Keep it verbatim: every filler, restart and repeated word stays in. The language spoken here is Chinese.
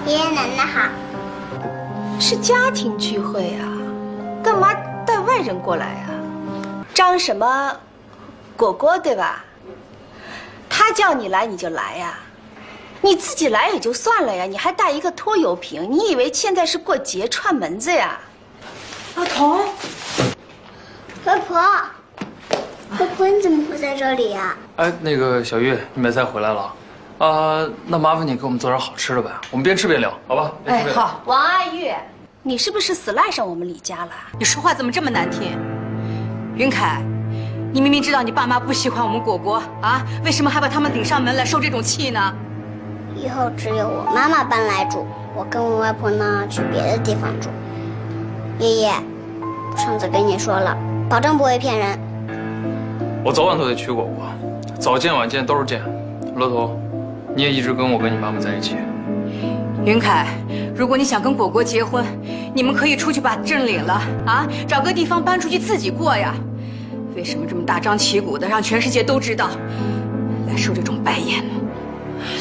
爷爷奶奶好。 是家庭聚会啊，干嘛带外人过来呀？张什么，果果对吧？他叫你来你就来呀，你自己来也就算了呀，你还带一个拖油瓶，你以为现在是过节串门子呀？ 老童， 婆婆，婆婆你怎么会在这里呀？ 哎，那个小玉，你们才回来了，啊、呃，那麻烦你给我们做点好吃的呗，我们边吃边聊，好吧？ 哎，好。 王爱玉，你是不是死赖上我们李家了？ 你说话怎么这么难听？云凯，你明明知道你爸妈不喜欢我们果果啊，为什么还把他们顶上门来受这种气呢？ 以后只有我妈妈搬来住，我跟我外婆呢去别的地方住。爷爷，我上次跟你说了，保证不会骗人。 我早晚都得娶果果，早见晚见都是见。罗头，你也一直跟我跟你妈妈在一起。 云凯，如果你想跟果果结婚，你们可以出去把证领了啊，找个地方搬出去自己过呀。为什么这么大张旗鼓的让全世界都知道，来受这种白眼呢？